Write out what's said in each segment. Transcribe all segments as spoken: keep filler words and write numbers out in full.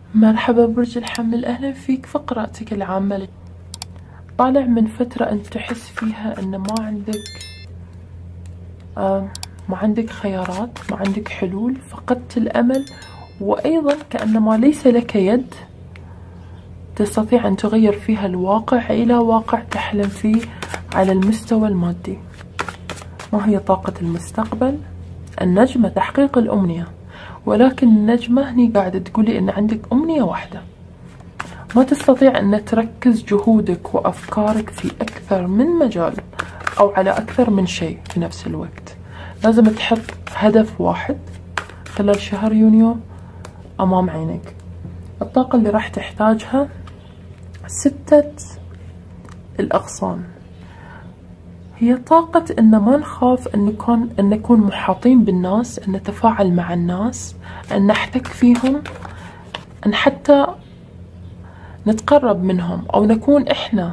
مرحبا برج الحمل، أهلا فيك في قراءتك العامة. طالع من فترة أنت تحس فيها أن ما عندك آه ما عندك خيارات، ما عندك حلول، فقدت الأمل، وأيضا كأنما ليس لك يد تستطيع أن تغير فيها الواقع إلى واقع تحلم فيه على المستوى المادي. ما هي طاقة المستقبل؟ النجمة تحقيق الأمنية، ولكن النجمة هني قاعدة تقولي أن عندك أمنية واحدة، ما تستطيع أن تركز جهودك وأفكارك في أكثر من مجال أو على أكثر من شيء في نفس الوقت. لازم تحط هدف واحد خلال شهر يونيو أمام عينك. الطاقة اللي راح تحتاجها ستة الأغصان، هي طاقة أن ما نخاف أن نكون أن نكون محاطين بالناس، أن نتفاعل مع الناس، أن نحتك فيهم، أن حتى نتقرب منهم، أو نكون إحنا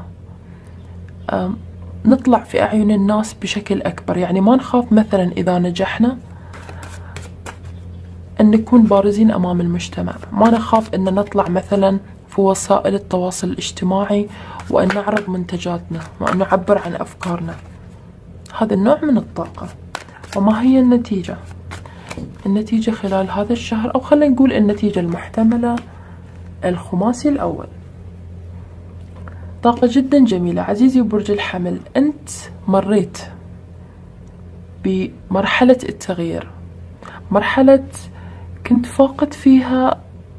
نطلع في أعين الناس بشكل أكبر. يعني ما نخاف مثلا إذا نجحنا أن نكون بارزين أمام المجتمع، ما نخاف أن نطلع مثلا في وسائل التواصل الاجتماعي وأن نعرض منتجاتنا وأن نعبر عن أفكارنا. هذا النوع من الطاقة. وما هي النتيجة؟ النتيجة خلال هذا الشهر، أو خلينا نقول النتيجة المحتملة، الخماسي الأول. طاقة جدا جميلة عزيزي برج الحمل، أنت مريت بمرحلة التغيير، مرحلة كنت فاقد فيها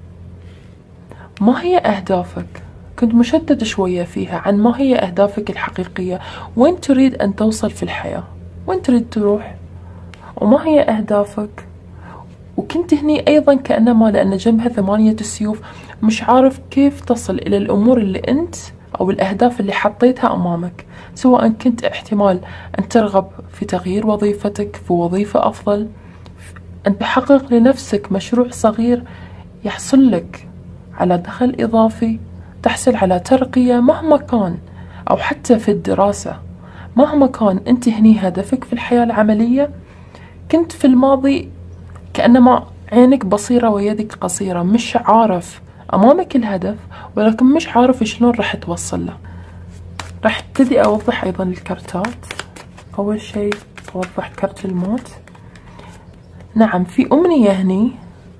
ما هي أهدافك، كنت مشتت شوية فيها عن ما هي أهدافك الحقيقية، وين تريد أن توصل في الحياة، وين تريد تروح، وما هي أهدافك. وكنت هني أيضا كأنما لأن جنبها ثمانية السيوف مش عارف كيف تصل إلى الأمور اللي أنت أو الأهداف اللي حطيتها أمامك، سواء كنت احتمال أن ترغب في تغيير وظيفتك في وظيفة أفضل، أن تحقق لنفسك مشروع صغير يحصل لك على دخل إضافي، تحصل على ترقية مهما كان، أو حتى في الدراسة مهما كان. أنت هني هدفك في الحياة العملية كنت في الماضي كأنما عينك بصيرة ويدك قصيرة، مش عارف أمامك الهدف ولكن مش عارف شلون راح توصل له. راح ابتدي أوضح أيضا الكارتات. أول شيء أوضح كرت الموت. نعم، في أمنية هني،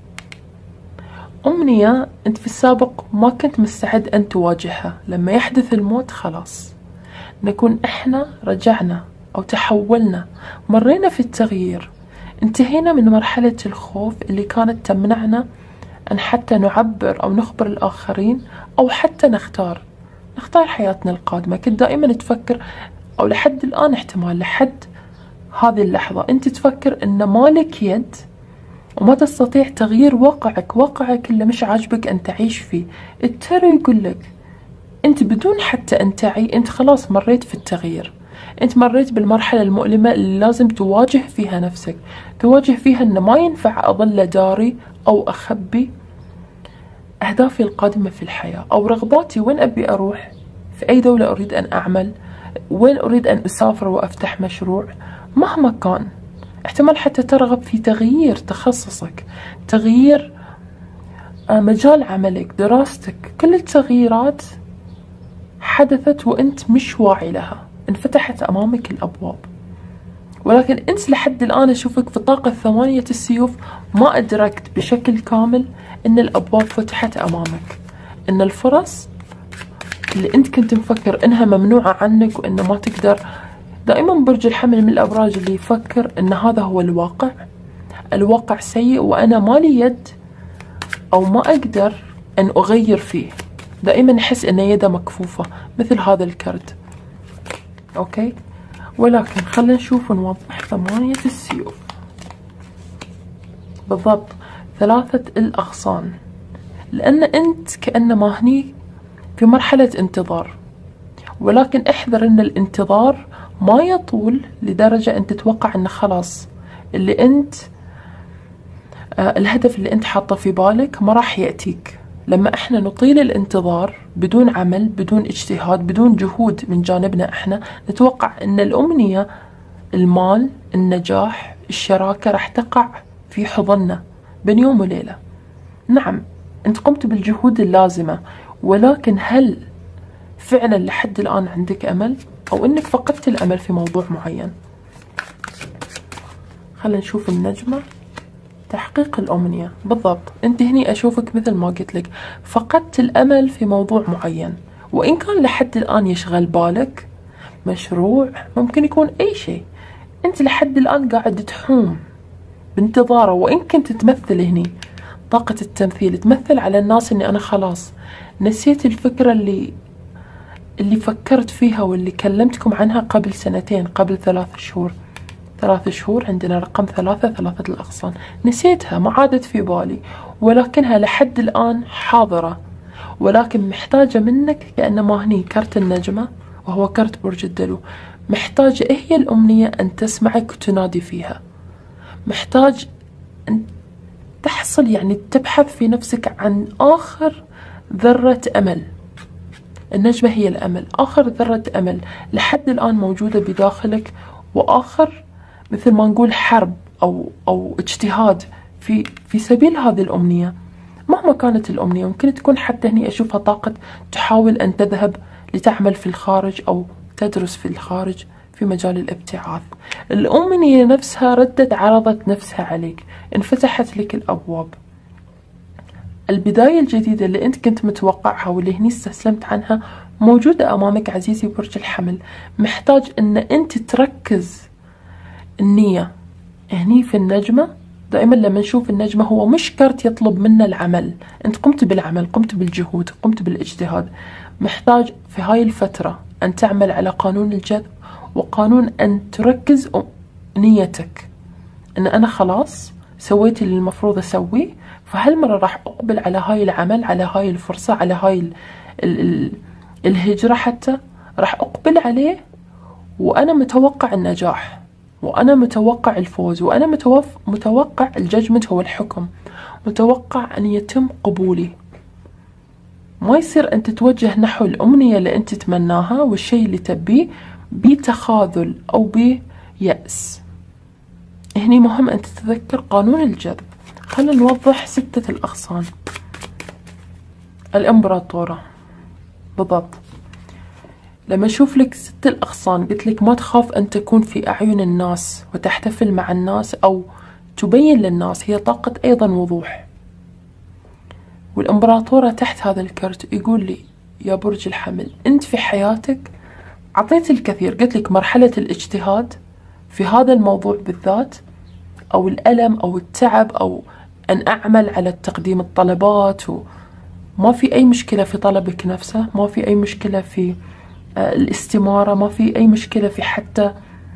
أمنية أنت في السابق ما كنت مستعد أن تواجهها. لما يحدث الموت خلاص نكون إحنا رجعنا أو تحولنا، مرينا في التغيير، انتهينا من مرحلة الخوف اللي كانت تمنعنا أن حتى نعبر أو نخبر الآخرين، أو حتى نختار نختار حياتنا القادمة. كنت دائما تفكر، أو لحد الآن احتمال لحد هذه اللحظة أنت تفكر أن مالك يد وما تستطيع تغيير واقعك، واقعك اللي مش عاجبك أن تعيش فيه. التارو يقول لك أنت بدون حتى أن تعي، أنت خلاص مريت في التغيير، أنت مريت بالمرحلة المؤلمة اللي لازم تواجه فيها نفسك، تواجه فيها أن ما ينفع أظل داري أو أخبي أهدافي القادمة في الحياة، أو رغباتي، وين أبي أروح، في أي دولة أريد أن أعمل، وين أريد أن أسافر وأفتح مشروع. مهما كان احتمال حتى ترغب في تغيير تخصصك، تغيير مجال عملك، دراستك. كل التغييرات حدثت وأنت مش واعي لها، انفتحت أمامك الأبواب، ولكن أنت لحد الآن أشوفك في طاقة ثمانية السيوف ما أدركت بشكل كامل أن الأبواب فتحت أمامك، أن الفرص اللي أنت كنت مفكر أنها ممنوعة عنك وأنه ما تقدر. دائما برج الحمل من الأبراج اللي يفكر أن هذا هو الواقع، الواقع سيء وأنا مالي يد أو ما أقدر أن أغير فيه، دائما يحس أن يده مكفوفة مثل هذا الكرت. أوكي، ولكن خلينا نشوف ونوضح ثمانية السيوف بالضبط، ثلاثة الأغصان، لأن أنت كأنما هني في مرحلة انتظار، ولكن احذر أن الانتظار ما يطول لدرجة أن تتوقع أن خلاص اللي أنت آه الهدف اللي أنت حاطه في بالك ما راح يأتيك. لما احنا نطيل الانتظار بدون عمل، بدون اجتهاد، بدون جهود من جانبنا احنا، نتوقع ان الأمنية، المال، النجاح، الشراكة راح تقع في حضننا بين يوم وليلة. نعم، أنت قمت بالجهود اللازمة، ولكن هل فعلا لحد الآن عندك أمل، أو أنك فقدت الأمل في موضوع معين؟ خلينا نشوف النجمة. تحقيق الأمنية، بالضبط. أنت هني أشوفك مثل ما قلت لك فقدت الأمل في موضوع معين، وإن كان لحد الآن يشغل بالك مشروع، ممكن يكون أي شيء، أنت لحد الآن قاعد تحوم بانتظاره. وإن كنت تمثل هني طاقة التمثيل، تمثل على الناس أني أنا خلاص نسيت الفكرة اللي اللي فكرت فيها واللي كلمتكم عنها قبل سنتين، قبل ثلاث شهور. ثلاث شهور عندنا رقم ثلاثة، ثلاثة الأغصان، نسيتها، ما عادت في بالي، ولكنها لحد الآن حاضرة، ولكن محتاجة منك كأنما هني كرت النجمة وهو كرت برج الدلو. محتاجة إيه هي الأمنية؟ أن تسمعك وتنادي فيها. محتاج أن تحصل، يعني تبحث في نفسك عن آخر ذرة أمل. النجمة هي الأمل، آخر ذرة أمل لحد الآن موجودة بداخلك، وآخر مثل ما نقول حرب أو أو اجتهاد في في سبيل هذه الأمنية. مهما كانت الأمنية، ممكن تكون حتى هني أشوفها طاقة تحاول أن تذهب لتعمل في الخارج أو تدرس في الخارج في مجال الابتعاث. الأمنية نفسها ردت، عرضت نفسها عليك، انفتحت لك الأبواب. البداية الجديدة اللي أنت كنت متوقعها واللي هني استسلمت عنها موجودة أمامك عزيزي برج الحمل. محتاج أن أنت تركز النية. هني في النجمة دائما لما نشوف النجمة هو مش كرت يطلب منا العمل، أنت قمت بالعمل، قمت بالجهود، قمت بالاجتهاد. محتاج في هاي الفترة أن تعمل على قانون الجذب، وقانون أن تركز نيتك أن أنا خلاص سويت اللي المفروض أسويه، فهالمرة راح أقبل على هاي العمل، على هاي الفرصة، على هاي ال ال ال الهجرة، حتى راح أقبل عليه وأنا متوقع النجاح، وأنا متوقع الفوز، وأنا متوف... متوقع الججمنت هو الحكم، متوقع أن يتم قبولي. ما يصير أن تتوجه نحو الأمنية اللي أنت تتمناها والشيء اللي تبيه بتخاذل أو بيأس. هني مهم أن تتذكر قانون الجذب. خلينا نوضح ستة الأغصان. الإمبراطورة، بالضبط. لما أشوف لك ست الأغصان قلت لك ما تخاف أن تكون في أعين الناس وتحتفل مع الناس أو تبين للناس، هي طاقة أيضا وضوح. والإمبراطورة تحت هذا الكرت يقول لي يا برج الحمل، أنت في حياتك عطيت الكثير. قلت لك مرحلة الاجتهاد في هذا الموضوع بالذات، أو الألم أو التعب، أو أن أعمل على تقديم الطلبات، وما في أي مشكلة في طلبك نفسه، ما في أي مشكلة في الاستمارة، ما في أي مشكلة في حتى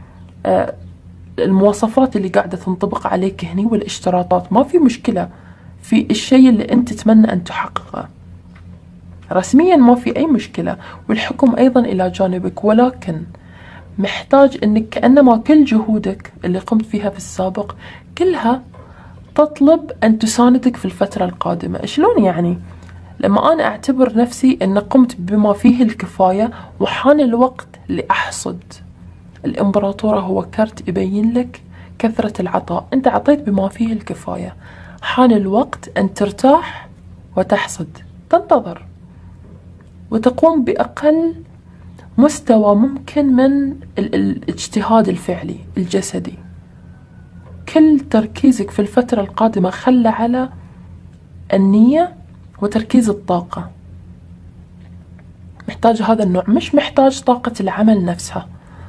المواصفات اللي قاعدة تنطبق عليك هني والاشتراطات، ما في مشكلة في الشيء اللي أنت تتمنى أن تحققه رسميا، ما في أي مشكلة، والحكم أيضا إلى جانبك. ولكن محتاج أنك كأنما كل جهودك اللي قمت فيها في السابق كلها تطلب أن تساندك في الفترة القادمة. شلون يعني؟ لما أنا أعتبر نفسي أن قمت بما فيه الكفاية وحان الوقت لأحصد. الإمبراطورة هو كرت يبين لك كثرة العطاء، أنت عطيت بما فيه الكفاية، حان الوقت أن ترتاح وتحصد، تنتظر وتقوم بأقل مستوى ممكن من الاجتهاد الفعلي الجسدي. كل تركيزك في الفترة القادمة خلى على النية وتركيز الطاقة. محتاج هذا النوع، مش محتاج طاقة العمل نفسها.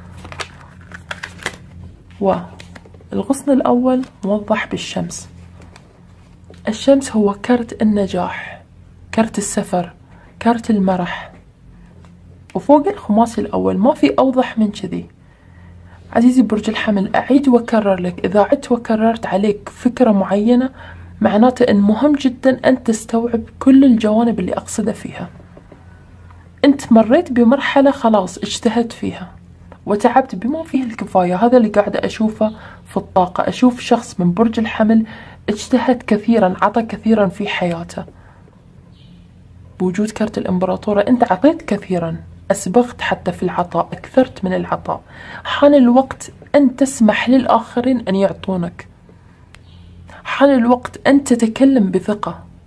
والغصن الأول موضح بالشمس. الشمس هو كرت النجاح، كرت السفر، كرت المرح، وفوق الخماسي الأول ما في أوضح من كذي. عزيزي برج الحمل، أعيد وأكرر لك، إذا عدت وكررت عليك فكرة معينة معناته أن مهم جدا أن تستوعب كل الجوانب اللي أقصده فيها. أنت مريت بمرحلة خلاص اجتهدت فيها وتعبت بما فيه الكفاية، هذا اللي قاعدة أشوفه في الطاقة. أشوف شخص من برج الحمل اجتهد كثيرا، عطى كثيرا في حياته. بوجود كرت الإمبراطورة أنت عطيت كثيرا، أسبغت حتى في العطاء، أكثرت من العطاء. حان الوقت أن تسمح للآخرين أن يعطونك، حان الوقت أن تتكلم بثقة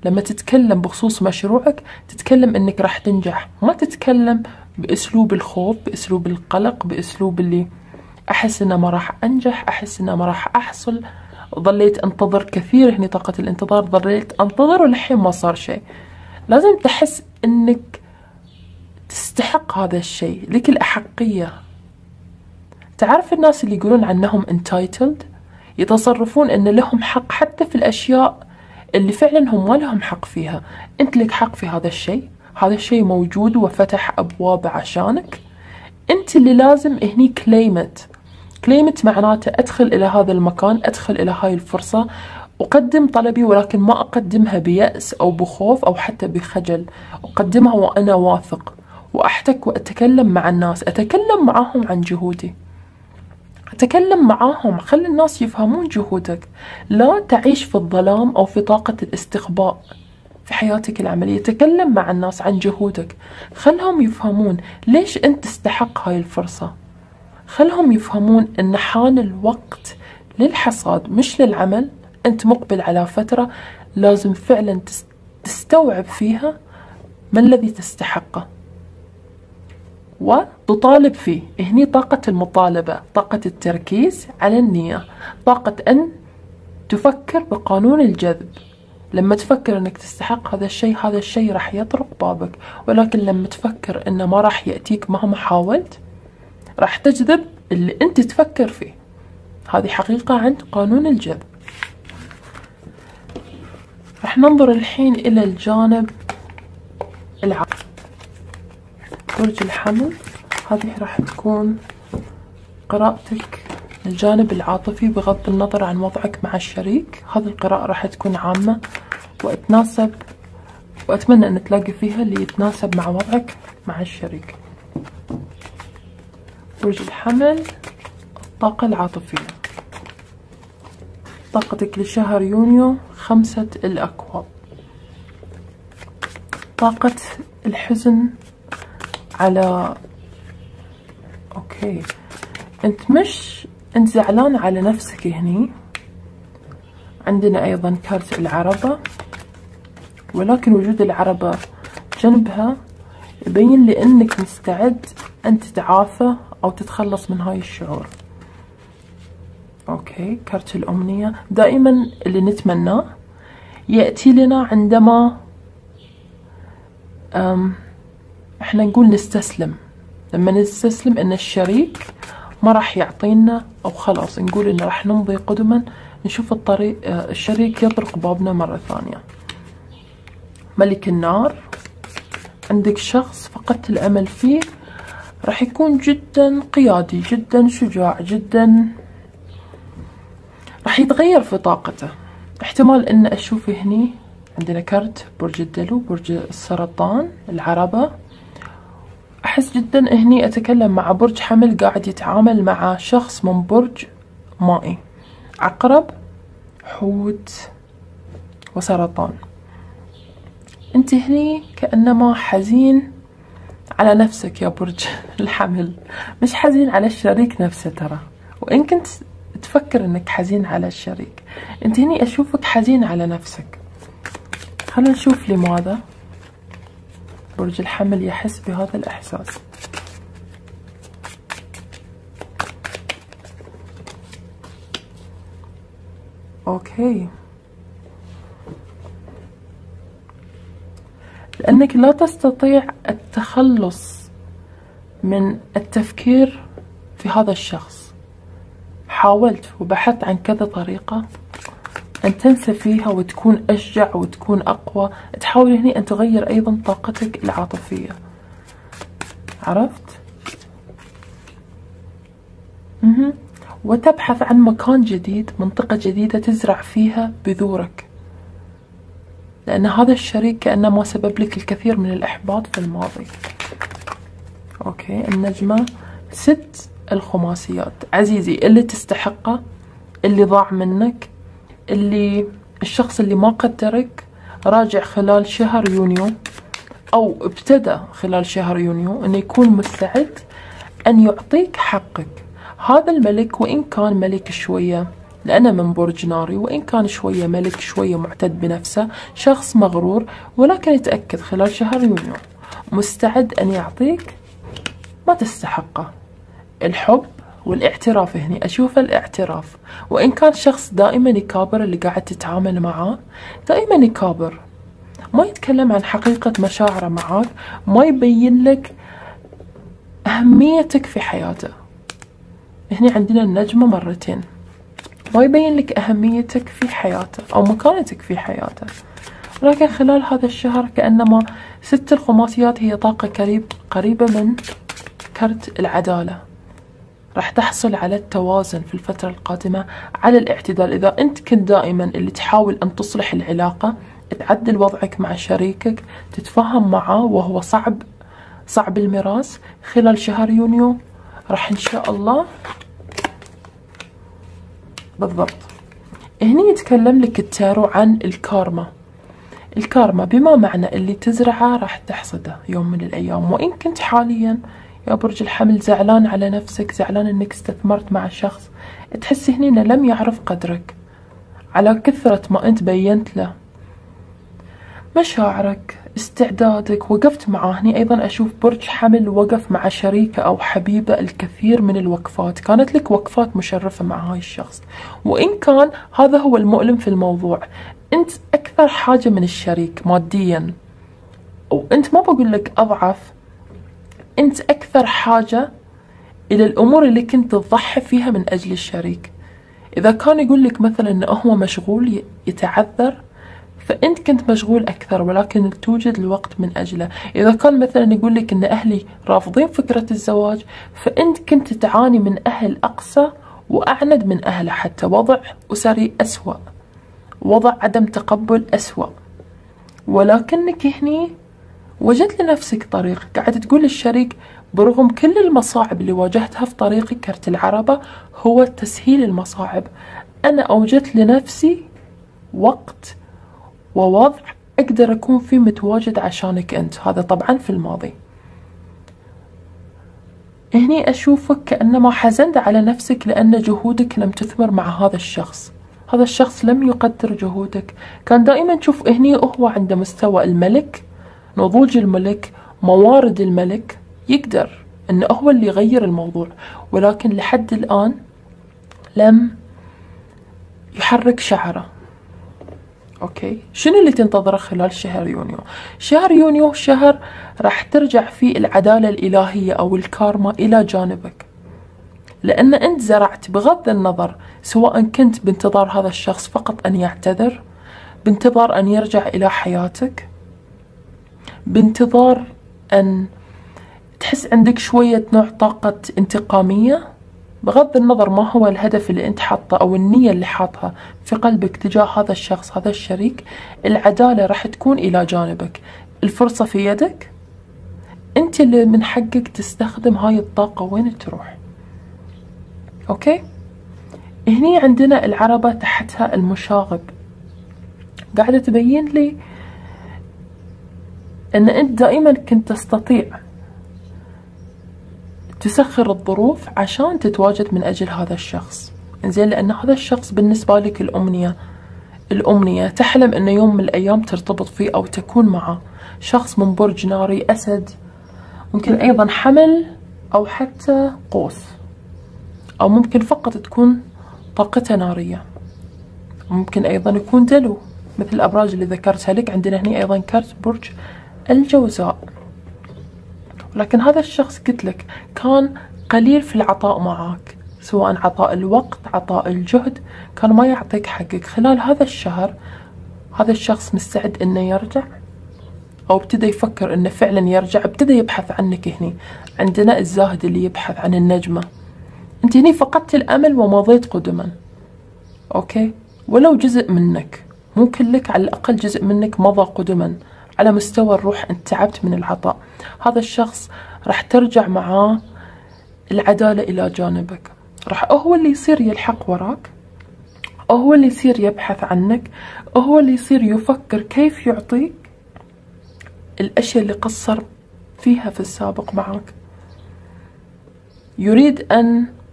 لما تتكلم بخصوص مشروعك تتكلم انك راح تنجح، ما تتكلم باسلوب الخوف، باسلوب القلق، باسلوب اللي احس انه ما راح انجح، احس انه ما راح احصل، ظليت انتظر كثير. هني طاقة الانتظار، ظليت انتظر وللحين ما صار شيء. لازم تحس انك تستحق هذا الشيء، لك الأحقية. تعرف الناس اللي يقولون عنهم entitled، يتصرفون ان لهم حق حتى في الاشياء اللي فعلا هم ما لهم حق فيها. انت لك حق في هذا الشيء، هذا الشيء موجود وفتح ابواب عشانك، انت اللي لازم هني كليمت. كليمت معناته ادخل الى هذا المكان، ادخل الى هاي الفرصة، اقدم طلبي، ولكن ما اقدمها بيأس او بخوف او حتى بخجل، اقدمها وانا واثق، واحتك واتكلم مع الناس، اتكلم معاهم عن جهودي، أتكلم معاهم، خلي الناس يفهمون جهودك. لا تعيش في الظلام أو في طاقة الاستخباء في حياتك العملية. تكلم مع الناس عن جهودك، خلهم يفهمون ليش أنت تستحق هاي الفرصة، خلهم يفهمون أن حان الوقت للحصاد مش للعمل. أنت مقبل على فترة لازم فعلا تستوعب فيها ما الذي تستحقه وتطالب فيه. هني طاقة المطالبة، طاقة التركيز على النية، طاقة أن تفكر بقانون الجذب. لما تفكر أنك تستحق هذا الشيء، هذا الشيء راح يطرق بابك، ولكن لما تفكر أنه ما راح يأتيك مهما حاولت، راح تجذب اللي أنت تفكر فيه. هذه حقيقة عند قانون الجذب. راح ننظر الحين إلى الجانب العاطفي. برج الحمل، هذه راح تكون قراءتك الجانب العاطفي بغض النظر عن وضعك مع الشريك. هذه القراءة راح تكون عامة وتناسب، وأتمنى أن تلاقي فيها اللي يتناسب مع وضعك مع الشريك. برج الحمل، الطاقة العاطفية، طاقتك لشهر يونيو خمسة الأكواب. طاقة الحزن على اوكي، انت مش انت زعلان على نفسك هني. عندنا ايضا كارت العربة، ولكن وجود العربة جنبها يبين لي انك مستعد ان تتعافى او تتخلص من هاي الشعور. اوكي، كارت الامنية، دائما اللي نتمناه يأتي لنا عندما أم احنا نقول نستسلم. لما نستسلم ان الشريك ما راح يعطينا، او خلاص نقول انه راح نمضي قدما، نشوف الطريق الشريك يطرق بابنا مرة ثانية. ملك النار، عندك شخص فقدت الامل فيه، راح يكون جدا قيادي، جدا شجاع، جدا راح يتغير في طاقته. احتمال ان اشوف هني عندنا كرت برج الدلو، برج السرطان، العربة. أحس جدا هني أتكلم مع برج حمل قاعد يتعامل مع شخص من برج مائي، عقرب، حوت وسرطان. أنت هني كأنما حزين على نفسك يا برج الحمل، مش حزين على الشريك نفسه ترى. وإن كنت تفكر أنك حزين على الشريك، أنت هني أشوفك حزين على نفسك. خلينا نشوف لماذا برج الحمل يحس بهذا الإحساس. أوكي، لأنك لا تستطيع التخلص من التفكير في هذا الشخص. حاولت وبحثت عن كذا طريقة أن تنسى فيها وتكون أشجع وتكون أقوى. تحاول هني أن تغير أيضا طاقتك العاطفية، عرفت؟ مه. وتبحث عن مكان جديد، منطقة جديدة تزرع فيها بذورك، لأن هذا الشريك كأنما سبب لك الكثير من الإحباط في الماضي. أوكي، النجمة، ست الخماسيات. عزيزي، اللي تستحقه، اللي ضاع منك، اللي الشخص اللي ما قدرك، راجع خلال شهر يونيو أو ابتدى خلال شهر يونيو أنه يكون مستعد أن يعطيك حقك. هذا الملك وإن كان ملك شوية لأنه من برج ناري، وإن كان شوية ملك شوية معتد بنفسه، شخص مغرور، ولكن يتأكد خلال شهر يونيو مستعد أن يعطيك ما تستحقه. الحب والاعتراف، هني أشوف الاعتراف، وإن كان شخص دائما يكابر اللي قاعد تتعامل معاه، دائما يكابر، ما يتكلم عن حقيقة مشاعره معاك، ما يبين لك أهميتك في حياته. هني عندنا النجمة مرتين، ما يبين لك أهميتك في حياته أو مكانتك في حياته. ولكن خلال هذا الشهر كأنما ست الخماسيات هي طاقة قريب قريبة من كرت العدالة. راح تحصل على التوازن في الفترة القادمة، على الاعتدال. إذا أنت كنت دائما اللي تحاول أن تصلح العلاقة، تعدل وضعك مع شريكك، تتفاهم معه وهو صعب صعب المراس، خلال شهر يونيو راح إن شاء الله بالضبط. هني يتكلم لك التارو عن الكارما. الكارما بما معنى اللي تزرعه راح تحصده يوم من الأيام. وإن كنت حاليا يا برج الحمل زعلان على نفسك، زعلان انك استثمرت مع شخص، تحس هني انه لم يعرف قدرك على كثرة ما انت بينت له مشاعرك، استعدادك، وقفت معاه. هني ايضا اشوف برج حمل وقف مع شريكه او حبيبه الكثير من الوقفات، كانت لك وقفات مشرفة مع هاي الشخص. وان كان هذا هو المؤلم في الموضوع، انت اكثر حاجة من الشريك ماديا، وانت ما بقول لك اضعف، انت اكثر حاجة الى الامور اللي كنت تضحي فيها من اجل الشريك. اذا كان يقول لك مثلا انه هو مشغول يتعذر، فانت كنت مشغول اكثر ولكن توجد الوقت من اجله. اذا كان مثلا يقول لك ان اهلي رافضين فكرة الزواج، فانت كنت تعاني من اهل اقصى واعند من اهله، حتى وضع اسري اسوأ، وضع عدم تقبل اسوأ. ولكنك هني وجدت لنفسك طريق، قاعد تقول للشريك برغم كل المصاعب اللي واجهتها في طريقي، كرت العربة هو تسهيل المصاعب. أنا أوجدت لنفسي وقت ووضع أقدر أكون فيه متواجد عشانك أنت. هذا طبعا في الماضي. هني أشوفك كأنما حزنت على نفسك لأن جهودك لم تثمر مع هذا الشخص. هذا الشخص لم يقدر جهودك، كان دائما تشوف هني هو عند مستوى الملك، نضوج الملك، موارد الملك، يقدر انه هو اللي يغير الموضوع، ولكن لحد الآن لم يحرك شعره. اوكي، شنو اللي تنتظره خلال شهر يونيو؟ شهر يونيو شهر راح ترجع فيه العدالة الإلهية أو الكارما إلى جانبك، لأن أنت زرعت، بغض النظر سواء كنت بانتظار هذا الشخص فقط أن يعتذر، بانتظار أن يرجع إلى حياتك، بانتظار أن تحس عندك شوية نوع طاقة انتقامية، بغض النظر ما هو الهدف اللي انت حاطه أو النية اللي حاطها في قلبك تجاه هذا الشخص، هذا الشريك، العدالة راح تكون إلى جانبك. الفرصة في يدك، انت اللي من حقك تستخدم هاي الطاقة وين تروح. اوكي، هني عندنا العربة تحتها المشاغب، قاعدة تبين لي ان انت دائما كنت تستطيع تسخر الظروف عشان تتواجد من اجل هذا الشخص. انزين، لان هذا الشخص بالنسبة لك الامنية، الامنية تحلم انه يوم من الايام ترتبط فيه او تكون معه. شخص من برج ناري، اسد، ممكن ايضا حمل او حتى قوس، او ممكن فقط تكون طاقته نارية، ممكن ايضا يكون دلو مثل الابراج اللي ذكرتها لك. عندنا هنا ايضا كرت برج الجوزاء. لكن هذا الشخص قلت لك كان قليل في العطاء معك، سواء عطاء الوقت، عطاء الجهد، كان ما يعطيك حقك. خلال هذا الشهر هذا الشخص مستعد انه يرجع، او ابتدى يفكر انه فعلا يرجع، ابتدى يبحث عنك. هني عندنا الزاهد اللي يبحث عن النجمة. انت هني فقدت الامل ومضيت قدما. اوكي، ولو جزء منك، مو كلك، على الاقل جزء منك مضى قدما على مستوى الروح. انت تعبت من العطاء. هذا الشخص راح ترجع معاه العدالة الى جانبك، راح هو اللي يصير يلحق وراك، هو اللي يصير يبحث عنك، هو اللي يصير يفكر كيف يعطيك الاشياء اللي قصر فيها في السابق معك. يريد ان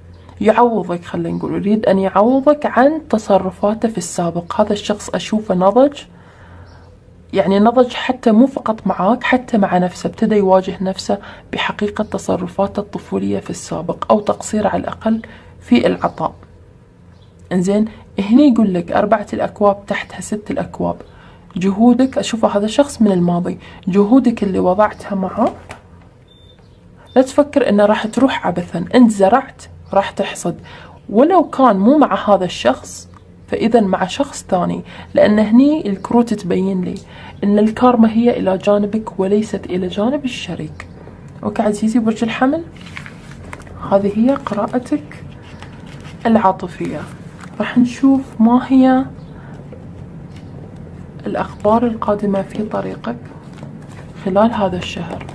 يعوضك، خلينا نقول يريد أن يعوضك عن تصرفاته في السابق. هذا الشخص أشوفه نضج، يعني نضج حتى مو فقط معاك، حتى مع نفسه، ابتدى يواجه نفسه بحقيقة تصرفاته الطفولية في السابق أو تقصير على الأقل في العطاء. انزين، هني يقول لك أربعة الأكواب تحتها ست الأكواب. جهودك، أشوفه هذا شخص من الماضي، جهودك اللي وضعتها معه لا تفكر إنه راح تروح عبثا. أنت زرعت راح تحصد، ولو كان مو مع هذا الشخص فإذا مع شخص ثاني، لأن هني الكروت تبين لي إن الكارما هي إلى جانبك وليست إلى جانب الشريك. أوكي عزيزي برج الحمل، هذه هي قراءتك العاطفية. راح نشوف ما هي الأخبار القادمة في طريقك خلال هذا الشهر.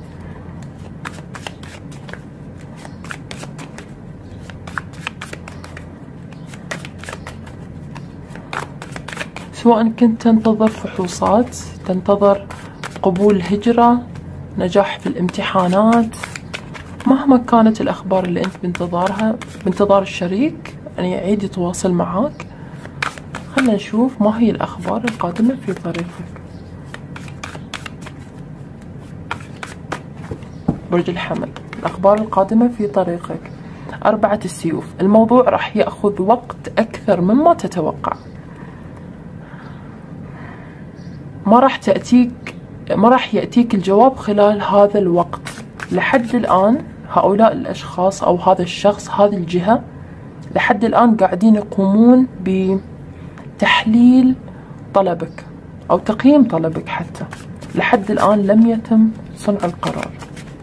سواء كنت تنتظر فحوصات، تنتظر قبول هجرة، نجاح في الامتحانات، مهما كانت الأخبار اللي أنت بانتظارها، بانتظار الشريك أن يعيد يتواصل معك. خلنا نشوف ما هي الأخبار القادمة في طريقك. برج الحمل، الأخبار القادمة في طريقك. أربعة السيوف، الموضوع راح يأخذ وقت أكثر مما تتوقع. ما راح تأتيك ما راح يأتيك الجواب خلال هذا الوقت. لحد الآن هؤلاء الأشخاص أو هذا الشخص، هذه الجهة، لحد الآن قاعدين يقومون بتحليل طلبك أو تقييم طلبك. حتى لحد الآن لم يتم صنع القرار.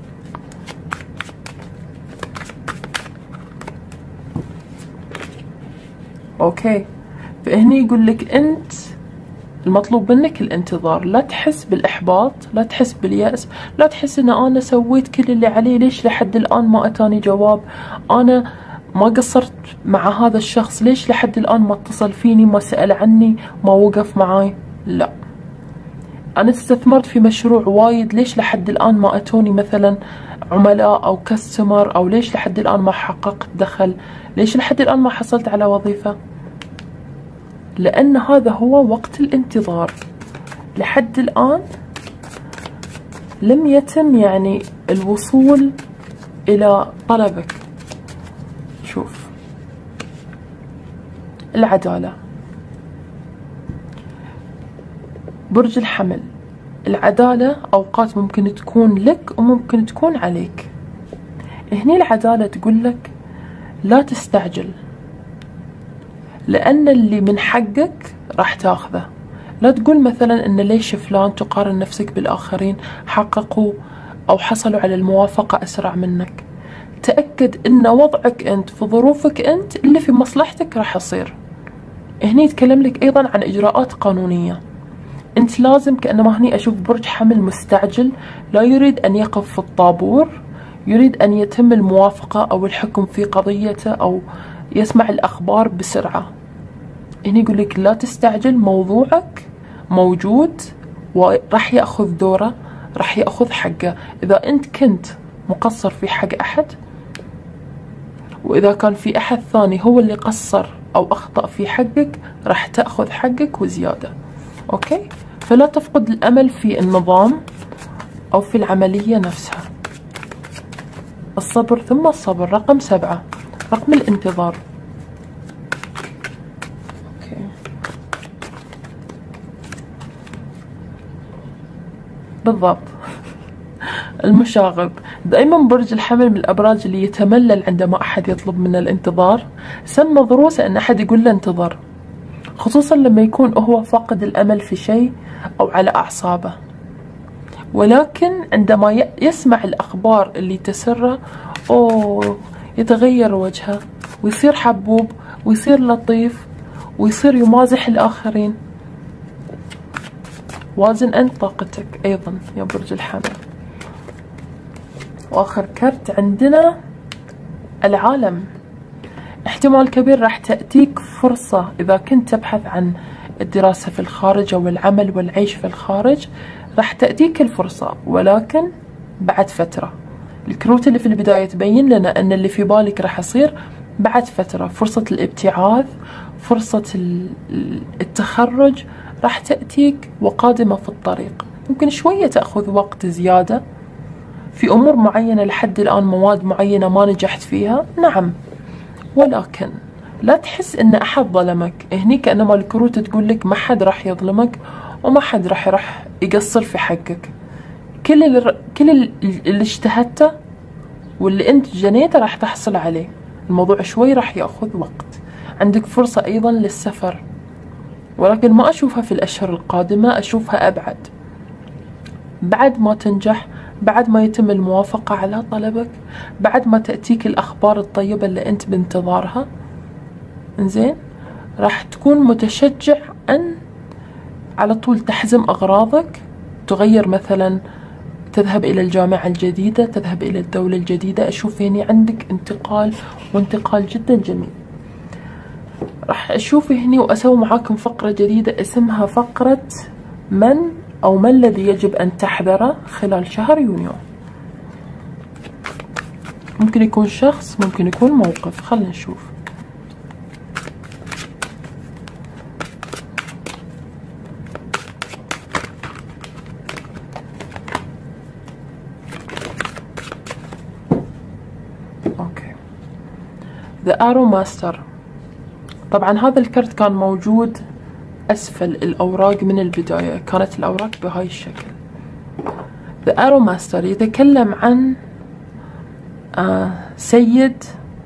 أوكي، فهني يقول لك أنت المطلوب منك الانتظار. لا تحس بالإحباط، لا تحس باليأس، لا تحس ان انا سويت كل اللي علي، ليش لحد الآن ما اتاني جواب، انا ما قصرت مع هذا الشخص، ليش لحد الآن ما اتصل فيني، ما سأل عني، ما وقف معاي. لا، انا استثمرت في مشروع وايد، ليش لحد الآن ما اتوني مثلا عملاء او كاستمر، او ليش لحد الآن ما حققت دخل، ليش لحد الآن ما حصلت على وظيفة. لأن هذا هو وقت الانتظار. لحد الآن لم يتم يعني الوصول إلى طلبك. شوف العدالة، برج الحمل، العدالة أوقات ممكن تكون لك وممكن تكون عليك. هني العدالة تقول لك لا تستعجل، لأن اللي من حقك راح تاخذه. لا تقول مثلا إن ليش فلان، تقارن نفسك بالآخرين حققوا أو حصلوا على الموافقة أسرع منك. تأكد إن وضعك أنت في ظروفك أنت اللي في مصلحتك راح يصير. هني يتكلم لك أيضا عن إجراءات قانونية. أنت لازم، كأنما هني أشوف برج حمل مستعجل، لا يريد أن يقف في الطابور، يريد أن يتم الموافقة أو الحكم في قضيته أو يسمع الأخبار بسرعة. هني يقول لك لا تستعجل، موضوعك موجود وراح يأخذ دوره، راح يأخذ حقه. إذا أنت كنت مقصر في حق أحد، وإذا كان في أحد ثاني هو اللي قصر أو أخطأ في حقك، راح تأخذ حقك وزيادة. أوكي، فلا تفقد الأمل في النظام أو في العملية نفسها. الصبر ثم الصبر. رقم سبعة، رقم الانتظار. أوكي. بالضبط. المشاغب، دائما برج الحمل من الأبراج اللي يتملل عندما أحد يطلب منه الانتظار. سمى ضروسه أن أحد يقول له انتظر، خصوصا لما يكون هو فاقد الأمل في شيء أو على أعصابه. ولكن عندما يسمع الأخبار اللي تسره، أوه، يتغير وجهه ويصير حبوب ويصير لطيف ويصير يمازح الآخرين. وازن أنت طاقتك أيضا يا برج الحمل. وآخر كرت عندنا العالم. احتمال كبير راح تأتيك فرصة إذا كنت تبحث عن الدراسة في الخارج أو العمل والعيش في الخارج، راح تأتيك الفرصة، ولكن بعد فترة. الكروت اللي في البداية تبين لنا أن اللي في بالك راح يصير بعد فترة فرصة الابتعاث، فرصة التخرج راح تأتيك وقادمة في الطريق. ممكن شوية تأخذ وقت زيادة في أمور معينة، لحد الآن مواد معينة ما نجحت فيها، نعم، ولكن لا تحس إن أحد ظلمك. هني كأنما الكروت تقول لك ما حد راح يظلمك وما حد راح راح يقصر في حقك. كل اللي كل اللي اجتهدته واللي أنت جنيته راح تحصل عليه. الموضوع شوي راح يأخذ وقت. عندك فرصة أيضا للسفر، ولكن ما أشوفها في الأشهر القادمة، أشوفها أبعد. بعد ما تنجح، بعد ما يتم الموافقة على طلبك، بعد ما تأتيك الأخبار الطيبة اللي أنت بانتظارها، إنزين، راح تكون متشجع أن على طول تحزم أغراضك، تغير مثلا، تذهب إلى الجامعة الجديدة، تذهب إلى الدولة الجديدة. أشوف هنا عندك انتقال، وانتقال جدا جميل. راح أشوف هني وأسوي معاكم فقرة جديدة اسمها فقرة من أو ما الذي يجب أن تحذره خلال شهر يونيو. ممكن يكون شخص، ممكن يكون موقف، خلينا نشوف. أوكي، The Arrow Master. طبعا هذا الكرت كان موجود أسفل الأوراق من البداية، كانت الأوراق بهاي الشكل. The Arrow Master يتكلم عن آه سيد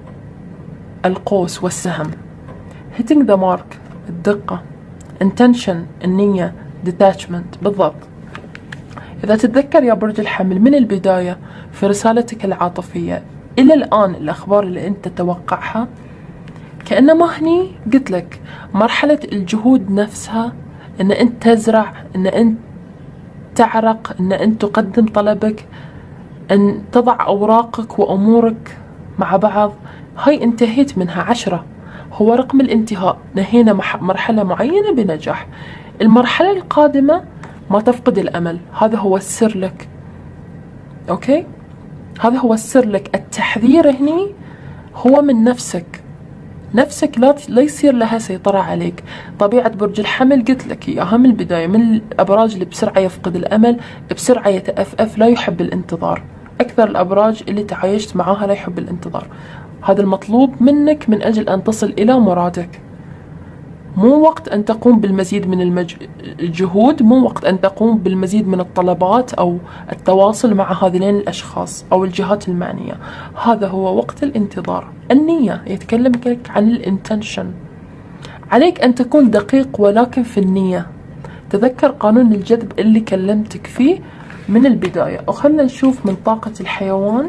القوس والسهم. Hitting the mark، الدقة. Intention، النية. Detachment، بالضبط. إذا تتذكر يا برج الحمل من البداية في رسالتك العاطفية إلى الآن، الأخبار اللي أنت تتوقعها كأنما هني قلت لك مرحلة الجهود نفسها، ان انت تزرع، ان انت تعرق، ان انت تقدم طلبك، ان تضع اوراقك وامورك مع بعض. هاي انتهيت منها عشرة، هو رقم الانتهاء. نهينا مرحلة معينة بنجاح. المرحلة القادمة ما تفقد الامل. هذا هو السر لك. اوكي، هذا هو السر لك. التحذير هني هو من نفسك. نفسك لا لا يصير لها سيطرة عليك. طبيعة برج الحمل قلت لك إياها من البداية، من الأبراج اللي بسرعة يفقد الأمل، بسرعة يتأفأف، لا يحب الانتظار. أكثر الأبراج اللي تعايشت معاها لا يحب الانتظار. هذا المطلوب منك من أجل أن تصل إلى مرادك. مو وقت أن تقوم بالمزيد من المج... الجهود، مو وقت أن تقوم بالمزيد من الطلبات أو التواصل مع هذين الأشخاص أو الجهات المعنية. هذا هو وقت الانتظار. النية يتكلم عن الانتنشن. عليك أن تكون دقيق ولكن في النية. تذكر قانون الجذب اللي كلمتك فيه من البداية. وخلنا نشوف من طاقة الحيوان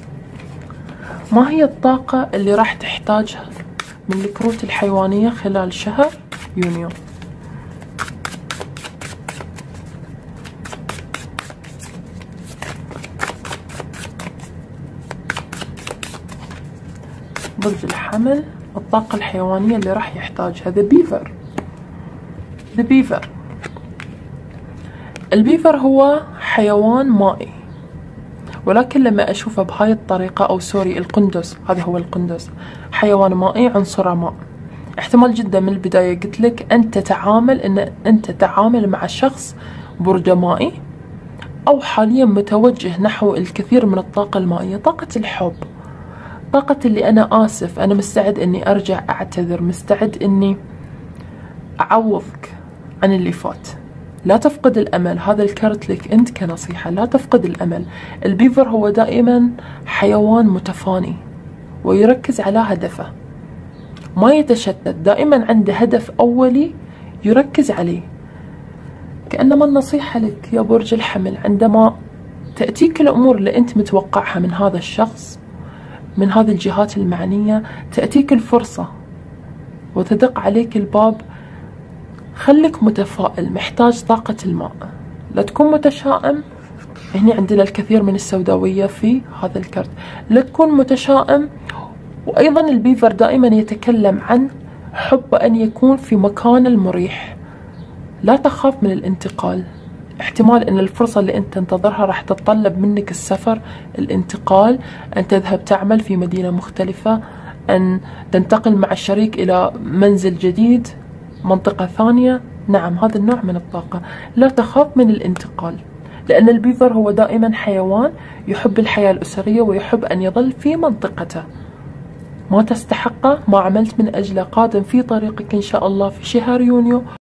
ما هي الطاقة اللي راح تحتاجها من الكروت الحيوانية خلال شهر يونيو. برج الحمل، الطاقة الحيوانية اللي راح يحتاجها The Beaver. The Beaver البيفر هو حيوان مائي، ولكن لما أشوفه بهاي الطريقة، أو سوري القندس، هذا هو القندس، حيوان مائي عنصر ماء. احتمال جدا من البداية قلت لك أن تتعامل أن أنت تتعامل مع شخص برج مائي، أو حاليا متوجه نحو الكثير من الطاقة المائية. طاقة الحب، طاقة اللي أنا آسف، أنا مستعد أني أرجع أعتذر، مستعد أني أعوضك عن اللي فات. لا تفقد الأمل. هذا الكرت لك أنت كنصيحة، لا تفقد الأمل. البيفر هو دائما حيوان متفاني ويركز على هدفه، ما يتشتت، دائما عنده هدف أولي يركز عليه. كأنما النصيحة لك يا برج الحمل، عندما تأتيك الأمور اللي أنت متوقعها من هذا الشخص، من هذه الجهات المعنية، تأتيك الفرصة وتدق عليك الباب، خليك متفائل. محتاج طاقة الماء، لا تكون متشائم. هنا عندنا الكثير من السوداوية في هذا الكرت. لا تكون متشائم. وأيضا البيفر دائما يتكلم عن حب أن يكون في مكان المريح. لا تخاف من الانتقال. احتمال أن الفرصة اللي أنت تنتظرها راح تتطلب منك السفر، الانتقال، أن تذهب تعمل في مدينة مختلفة، أن تنتقل مع الشريك إلى منزل جديد، منطقة ثانية. نعم، هذا النوع من الطاقة. لا تخاف من الانتقال، لأن البيفر هو دائما حيوان يحب الحياة الأسرية ويحب أن يظل في منطقته. ما تستحقه، ما عملت من أجله، قادم في طريقك إن شاء الله في شهر يونيو.